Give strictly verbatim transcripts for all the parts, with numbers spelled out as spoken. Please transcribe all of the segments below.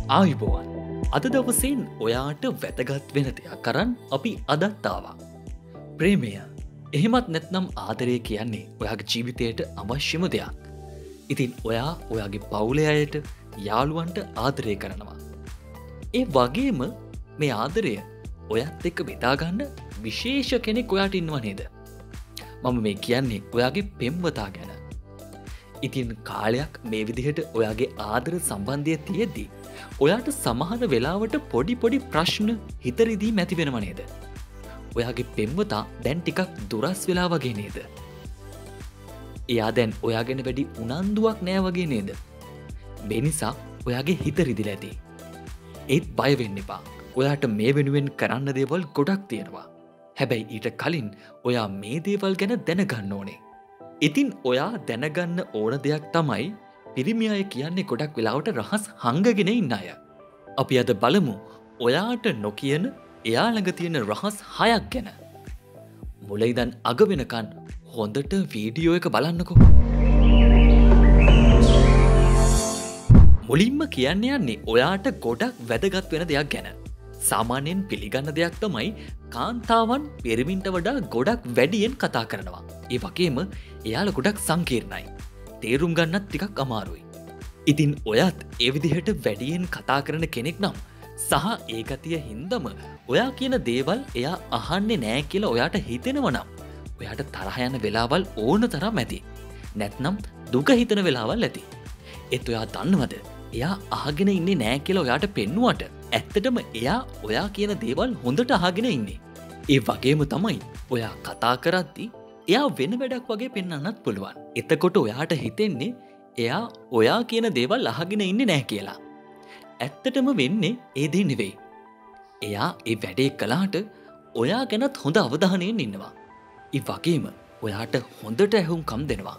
ආයුබෝවන්. අද දවසෙන් ඔයාට වැදගත් වෙන දෙයක් කරන් අපි අදත් ආවා. ප්‍රේමය. එහෙමත් නැත්නම් ආදරය කියන්නේ ඔයාගේ ජීවිතයට අවශ්‍යම දෙයක්. ඉතින් ඔයා ඔයාගේ පවුලේ අයට, යාළුවන්ට ආදරය කරනවා. ඒ වගේම මේ ආදරය ඔයත් එක්ක බෙදා ගන්න විශේෂ කෙනෙක් ඔයාට ඉන්නව නේද? මම මේ කියන්නේ ඔයාගේ පෙම්වතා ගැන. ඉතින් කාලයක් මේ විදිහට ඔයාගේ ආදර සම්බන්ධය තියෙද්දි ඔයාට සමහර වෙලාවට පොඩි පොඩි ප්‍රශ්න හිතරිදී මැති වෙනව නේද? ඔයාගේ පෙම්වතා දැන් ටිකක් දුරස් වෙලා වගේ නේද? එයා දැන් ඔයා ගැන වැඩි උනන්දුවක් නෑ වගේ නේද? මේ නිසා ඔයාගේ හිත රිදිලා ඇති. ඒත් බය වෙන්න එපා. ඔයාට මේ වෙනුවෙන් කරන්න දේවල් ගොඩක් තියෙනවා. හැබැයි ඊට කලින් ඔයා මේ දේවල් ගැන දැනගන්න ඕනේ. ඉතින් ඔයා දැනගන්න ඕන දෙයක් තමයි පිරිමි අය කියන්නේ ගොඩක් වෙලාවට රහස් හංගගෙන ඉන්න අය. අපි අද බලමු ඔයාට නොකියන එයා ළඟ තියෙන රහස් හයක් ගැන. මුල ඉඳන් අග වෙනකන් හොඳට වීඩියෝ එක බලන්නකෝ. මුලින්ම කියන්න යන්නේ ඔයාට ගොඩක් වැදගත් වෙන දෙයක් ගැන. සාමාන්‍යයෙන් පිළිගන්න දෙයක් තමයි කාන්තාවන් පිරිමින්ට වඩා ගොඩක් වැඩියෙන් කතා කරනවා. ඒ වගේම එයාලා ගොඩක් සංකීර්ණයි. තේරුම් ගන්නත් ටිකක් අමාරුයි. ඉතින් ඔයත් ඒ විදිහට වැඩියෙන් කතා කරන කෙනෙක් නම් සහ ඒ ගතිය හින්දම ඔයා කියන දේවල් එයා අහන්නේ නෑ කියලා ඔයාට හිතෙනවා නම් ඔයාට තරහ යන වෙලාවල් ඕන තරම් ඇති. නැත්නම් දුක හිතන වෙලාවල් ඇති. ඒත් ඔයා දන්නවද? එයා අහගෙන ඉන්නේ නෑ කියලා ඔයාට පෙන්නුවට ඇත්තටම එයා ඔයා කියන දේවල් හොඳට අහගෙන ඉන්නේ. ඒ වගේම තමයි ඔයා කතා කරද්දී එයා වෙන වැඩක් වගේ පෙන්වන්නත් පුළුවන්. එතකොට ඔයාට හිතෙන්නේ එයා ඔයා කියන දේවල් අහගෙන ඉන්නේ නැහැ කියලා. ඇත්තටම වෙන්නේ ඒ දේ නෙවෙයි. එයා ඒ වැඩේ කළාට ඔයා ගැනත් හොඳ අවධානයෙන් ඉන්නවා. ඒ වගේම ඔයාට හොඳට ඇහුම්කම් දෙනවා.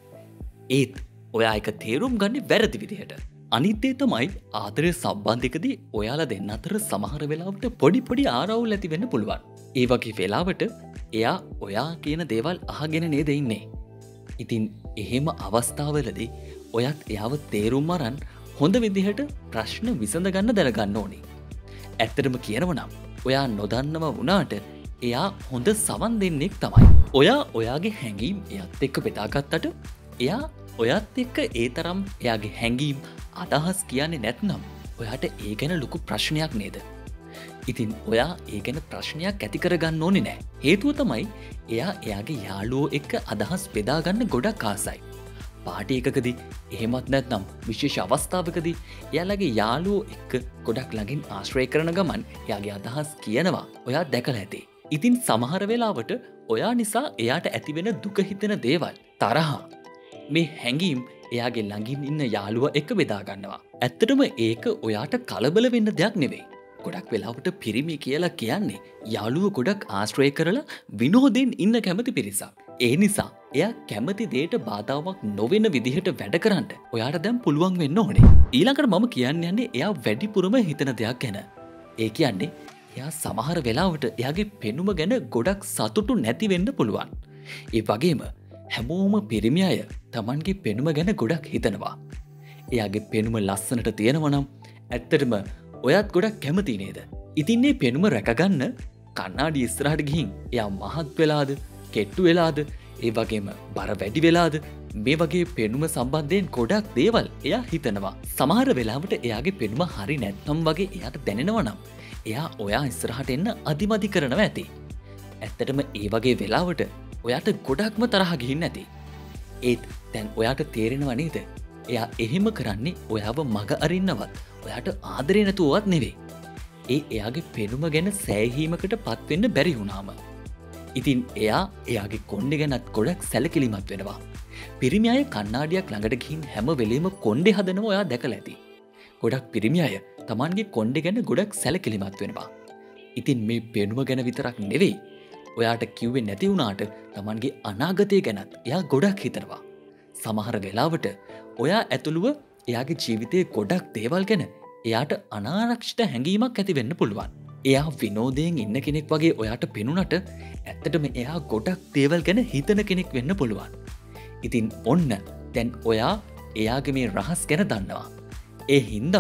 ඒත් ඔයා එක තේරුම් ගන්නේ වැරදි විදිහට. අනිත් දේ තමයි ආදරය සම්බන්ධයකදී ඔයාලා දෙන්න අතර සමහර වෙලාවට පොඩි පොඩි ආරවුල් ඇති වෙන්න පුළුවන්. ඒ වගේ වෙලාවට එයා ඔයා කියන දේවල් අහගෙන නේද ඉන්නේ. ඉතින් එහෙම අවස්ථාවලදී ඔයත් එයාව තේරුම් අරන් හොඳ විදිහට ප්‍රශ්න විසඳගන්න දැනගන්න ඕනේ. ඇත්තටම කියනව නම් ඔයා නොදන්නව වුණාට එයා හොඳ සවන් දෙන්නෙක් තමයි. ඔයා ඔයාගේ හැඟීම් එයත් එක්ක බෙදාගත්තට එයා ඔයත් එක්ක ඒ තරම් එයාගේ හැඟීම් අදහස් කියන්නේ නැත්නම් ඔයාට ඒ ගැන ලොකු ප්‍රශ්නයක් නේද? ඉතින් ඔයා ඒ ගැන ප්‍රශ්නයක් ඇති කරගන්න ඕනේ නෑ. හේතුව තමයි එයා එයාගේ යාළුවෝ එක්ක අදහස් බෙදාගන්න ගොඩක් ආසයි. පාටි එකකදී එහෙමත් නැත්නම් විශේෂ අවස්ථාවකදී එයාලගේ යාළුවෝ එක්ක ගොඩක් ළඟින් ආශ්‍රය කරන ගමන් එයාගේ අදහස් කියනවා ඔයා දැකලා ඇති. ඉතින් සමහර වෙලාවට ඔයා නිසා එයාට ඇතිවෙන දුක හිතෙන දේවල්, තරහ, මේ හැඟීම් එයාගේ ළඟින් ඉන්න යාළුවා එක්ක බෙදා ගන්නවා. ඇත්තටම ඒක ඔයාට කලබල වෙන්න දෙයක් නෙවෙයි. ගොඩක් වෙලාවට පිරිමි කියලා කියන්නේ යාළුවෝ ගොඩක් ආශ්‍රය කරලා විනෝදෙන් ඉන්න කැමති පිරිසක්. ඒ නිසා එයා කැමති දෙයට බාධාවක් නොවන විදිහට වැඩ කරන්න ඔයාට දැන් පුළුවන් වෙන්න ඕනේ. ඊළඟට මම කියන්න යන්නේ එයා වැඩිපුරම හිතන දෙයක් ගැන. ඒ කියන්නේ එයා සමහර වෙලාවට එයාගේ පෙනුම ගැන ගොඩක් සතුටු නැති වෙන්න පුළුවන්. ඒ වගේම හැමෝම පිරිමි අය Tamanගේ පෙනුම ගැන ගොඩක් හිතනවා. එයාගේ පෙනුම ලස්සනට තියෙනවා නම් ඇත්තටම ඔයත් ගොඩක් කැමති නේද? ඉතින් මේ පෙනුම රැකගන්න කණ්ණාඩි ඉස්සරහට ගිහින් එයා මහත් වෙලාද, කෙට්ටු වෙලාද, ඒ වගේම බර වැඩි වෙලාද මේ වගේ පෙනුම සම්බන්ධයෙන් ගොඩක් දේවල් එයා හිතනවා. සමහර වෙලාවට එයාගේ පෙනුම හරි නැත්නම් වගේ එයාට දැනෙනවා නම් එයා ඔයා ඉස්සරහට එන්න අදිමදි කරනවා ඇති. ඇත්තටම ඒ වගේ වෙලාවට ඔයාට ගොඩක්ම තරහ ගිහින් ඇති. ඒත් දැන් ඔයාට තේරෙනවා නේද? එයා එහෙම කරන්නේ ඔයාව මග අරින්නවත් ඔයාට ආදරේ නැතුවවත් නෙවෙයි. ඒ එයාගේ පෙනුම ගැන සෑහීමකට පත් වෙන්න බැරි වුණාම. ඉතින් එයා එයාගේ කොණ්ඩේ ගැනත් ගොඩක් සැලකිලිමත් වෙනවා. පිරිමි අය කණ්ණාඩියක් ළඟට ගිහින් හැම වෙලෙම කොණ්ඩේ හදනවා ඔයා දැකලා ඇති. ගොඩක් පිරිමි අය Tamanගේ කොණ්ඩේ ගැන ගොඩක් සැලකිලිමත් වෙනවා. ඉතින් මේ පෙනුම ගැන විතරක් නෙවෙයි ඔයාට කිව්වේ නැති වුණාට Tamanගේ අනාගතය ගැනත් එයා ගොඩක් හිතනවා. සමහර වෙලාවට ඔයා ඇතුළුව එයාගේ ජීවිතයේ ගොඩක් දේවල් ගැන එයාට අනාරක්ෂිත හැඟීමක් ඇති වෙන්න පුළුවන්. එයා විනෝදයෙන් ඉන්න කෙනෙක් වගේ ඔයාට පෙනුනට ඇත්තටම එයා ගොඩක් දේවල් ගැන හිතන කෙනෙක් වෙන්න පුළුවන්. ඉතින් ඔන්න දැන් ඔයා එයාගේ මේ රහස් ගැන දන්නවා. ඒ හින්දම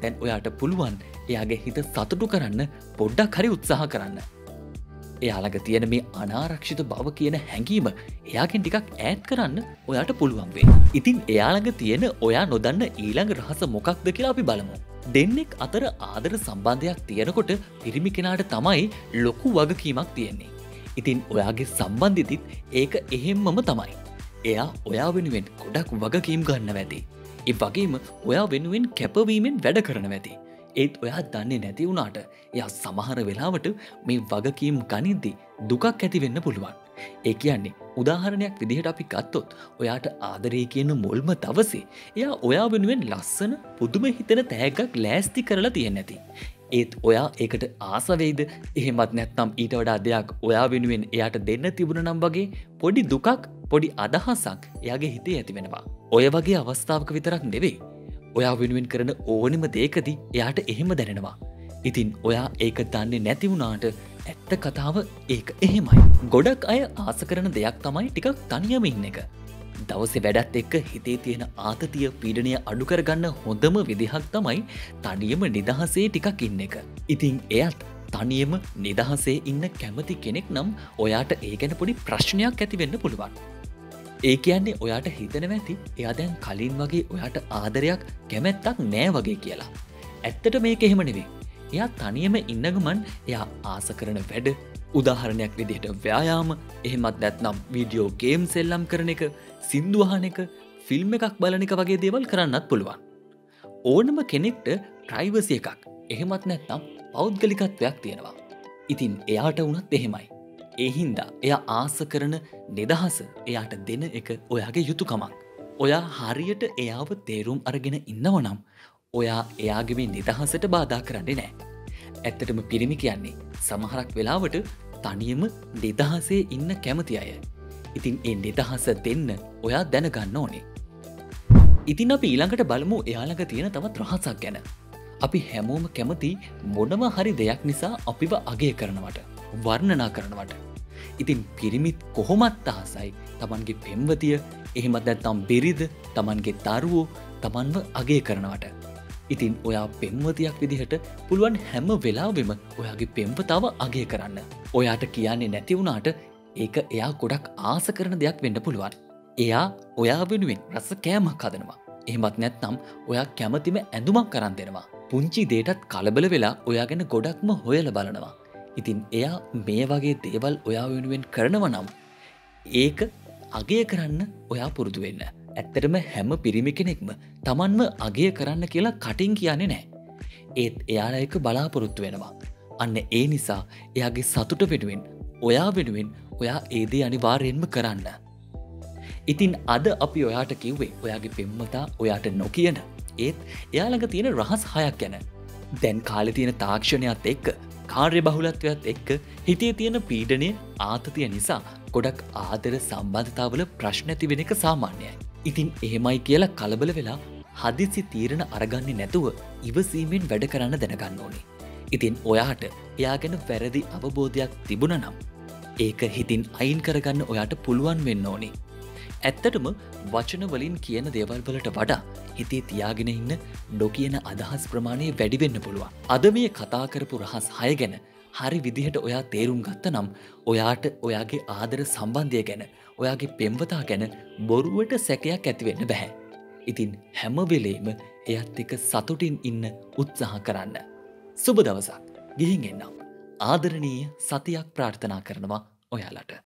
දැන් ඔයාට පුළුවන් එයාගේ හිත සතුටු කරන්න පොඩ්ඩක් හරි උත්සාහ කරන්න. එයාළඟ තියෙන මේ අනාරක්ෂිත බව කියන හැඟීම එයාගෙන් ටිකක් ඈත් කරන්න ඔයාට පුළුවන් වේ. ඉතින් එයාළඟ තියෙන ඔයා නොදන්න ඊළඟ රහස මොකක්ද කියලා අපි බලමු. දෙන්නෙක් අතර ආදර සම්බන්ධයක් තියෙනකොට පිරිමි කෙනාට තමයි ලොකු වගකීමක් තියෙන්නේ. ඉතින් ඔයාගේ සම්බන්ධිතිත් ඒක එහෙම්මම තමයි. එයා ඔයා වෙනුවෙන් ගොඩක් වගකීම් ගන්න ඇති. ඒ වගේම ඔයා වෙනුවෙන් කැපවීමෙන් වැඩ කරන ඇති. ඒත් ඔයා දන්නේ නැති වුණාට එයා සමහර වෙලාවට මේ වගකීම් ගනිද්දි දුකක් ඇති වෙන්න පුළුවන්. ඒ කියන්නේ උදාහරණයක් විදිහට අපි ගත්තොත් ඔයාට ආදරේ කියන මුල්ම දවසේ එයා ඔයා වෙනුවෙන් ලස්සන පුදුම හිතෙන තෑග්ගක් ලෑස්ති කරලා තියෙන්නේ නැති. ඒත් ඔයා ඒකට ආස වෙයිද? එහෙමත් නැත්නම් ඊට වඩා දෙයක් ඔයා වෙනුවෙන් එයාට දෙන්න තිබුණා නම් වගේ පොඩි දුකක් පොඩි අදහසක් එයාගේ හිතේ ඇති වෙනවා. ඔය වගේ අවස්ථාවක විතරක් නෙවෙයි ඔයා වෙනුවෙන් කරන ඕනෙම දෙයකදී එයාට එහෙම දැනෙනවා. ඉතින් ඔයා ඒක දන්නේ නැති වුණාට ඇත්ත කතාව ඒක එහෙමයි. ගොඩක් අය ආස කරන දෙයක් තමයි ටිකක් තනියම ඉන්න එක. දවසේ වැඩත් එක්ක හිතේ තියෙන ආතතිය පීඩනය අඩු කරගන්න හොඳම විදිහක් තමයි තනියම නිදහසේ ටිකක් ඉන්න එක. ඉතින් එයත් තනියම නිදහසේ ඉන්න කැමති කෙනෙක් නම් ඔයාට ඒ ගැන පොඩි ප්‍රශ්නයක් ඇති වෙන්න පුළුවන්. ඒ කියන්නේ ඔයාට හිතනවා ඇති එයා දැන් කලින් වගේ ඔයාට ආදරයක් කැමැත්තක් නෑ වගේ කියලා. ඇත්තට මේක එහෙම නෙවෙයි. එයා තනියම ඉන්න ගමන් එයා ආස කරන වැඩ උදාහරණයක් විදිහට ව්‍යායාම එහෙමත් නැත්නම් වීඩියෝ ගේම් සෙල්ලම් කරන එක, සින්දු අහන එක, ෆිල්ම් එකක් බලන එක වගේ දේවල් කරන්නත් පුළුවන්. ඕනම කෙනෙක්ට ප්‍රයිවසි එකක් එහෙමත් නැත්නම් පෞද්ගලිකත්වයක් තියෙනවා. ඉතින් එයාට වුණත් එහෙමයි. ඒ හින්දා එයා ආස කරන නිදහස එයාට දෙන එක ඔයාගේ යුතුයකමක්. ඔයා හරියට එයාව තේරුම් අරගෙන ඉන්නව නම් ඔයා එයාගේ මේ නිදහසට බාධා කරන්නේ නැහැ. ඇත්තටම පිරිමි කියන්නේ සමහරක් වෙලාවට තනියම නිදහසේ ඉන්න කැමති අය. ඉතින් ඒ නිදහස දෙන්න ඔයා දැනගන්න ඕනේ. ඉතින් අපි ඊළඟට බලමු එයාළඟ තියෙන තවත් රහසක් ගැන. අපි හැමෝම කැමති මොනම හරි දෙයක් නිසා අපිව අගය කරනවට, වර්ණනා කරනවට. ඉතින් පිරිමිත් කොහොමත් ආසයි තමන්ගේ පෙම්වතිය, එහෙමත් නැත්නම් බිරිඳ, තමන්ගේ දරුවෝ තමන්ව අගය කරනවට. ඉතින් ඔයා පෙම්වතියක් විදිහට පුළුවන් හැම වෙලාවෙම ඔයාගේ පෙම්වතාව අගය කරන්න. ඔයාට කියන්නේ නැති වුණාට ඒක එයා ගොඩක් ආස කරන දෙයක් වෙන්න පුළුවන්. එයා ඔයා වෙනුවෙන් රස කෑමක් හදනවා. එහෙමත් නැත්නම් ඔයා කැමතිම ඇඳුමක් කරන් දෙනවා. පුංචි දෙයටත් කලබල වෙලා ඔයා ගැන ගොඩක්ම හොයලා බලනවා. ඉතින් එයා මේ වගේ දේවල් ඔයා වෙනුවෙන් කරනවා නම් ඒක අගය කරන්න ඔයා පුරුදු වෙන්න. ඇත්තටම හැම පිරිමි කෙනෙක්ම තමන්ව අගය කරන්න කියලා කටින් කියන්නේ නැහැ. ඒත් එයාලා එක බලාපොරොත්තු වෙනවා. අන්න ඒ නිසා එයාගේ සතුට වෙනුවෙන් ඔයා වෙනුවෙන් ඔයා ඒ දේ අනිවාර්යෙන්ම කරන්න. ඉතින් අද අපි ඔයාට කිව්වේ ඔයාගේ පෙම්වතා ඔයාට නොකියන ඒත් එයාළඟ තියෙන රහස් හයක් ගැන. දැන් කාලේ තියෙන තාක්ෂණයත් එක්ක කාර්ය බහුලත්වයත් එක්ක හිතේ තියෙන පීඩනය ආතතිය නිසා ගොඩක් ආදර සම්බන්ධතාවල ප්‍රශ්න ඇති වෙන එක සාමාන්‍යයි. ඉතින් එහෙමයි කියලා කලබල වෙලා හදිසි තීරණ අරගන්නේ නැතුව ඉවසීමෙන් වැඩ කරන්න දැනගන්න ඕනේ. ඉතින් ඔයාට එයා ගැන වැරදි අවබෝධයක් තිබුණා නම් ඒක හිතින් අයින් කරගන්න ඔයාට පුළුවන් වෙන්න ඕනේ. ඇත්තටම වචන වලින් කියන දේවල් වලට වඩා හිතේ තියාගෙන ඉන්න නොකියන අදහස් ප්‍රමාණය වැඩි වෙන්න පුළුවන්. අද මේ කතා කරපු රහස් හය ගැන හරි විදිහට ඔයා තේරුම් ගත්ත නම් ඔයාට ඔයාගේ ආදර සම්බන්ධය ගැන, ඔයාගේ පෙම්වතා ගැන බොරුවට සැකයක් ඇති වෙන්න බෑ. ඉතින් හැම වෙලේම එයත් එක්ක සතුටින් ඉන්න උත්සාහ කරන්න. සුබ දවසක්. ගිහින් එන්නම්. ආදරණීය සතියක් ප්‍රාර්ථනා කරනවා ඔයාලට.